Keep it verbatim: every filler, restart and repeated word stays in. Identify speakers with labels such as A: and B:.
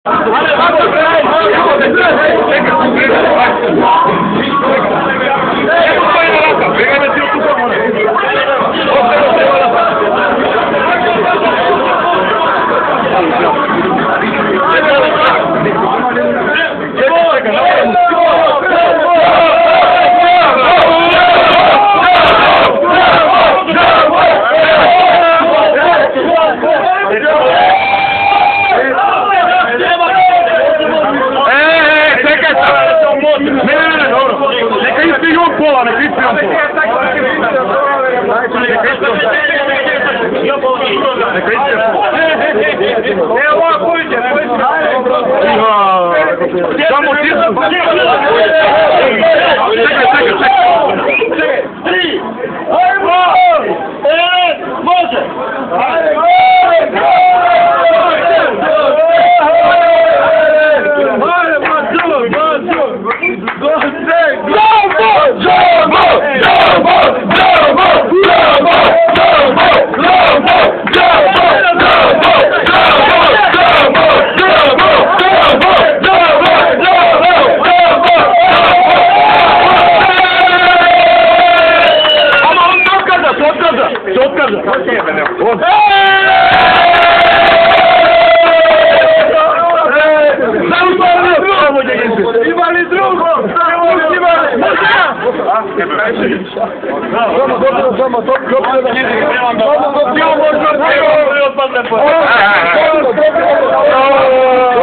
A: Pola, nek isti on pola. Neka isti on pola. Neka isti on pola.
B: Evo ovako, pojte, pojte.
A: Samo ti su. Čekaj, čekaj, čekaj.
B: Tri. Ajmo! Jedan, može! Ajmo! Imali drugo!
A: Samo, dobro, samo, to je dobro.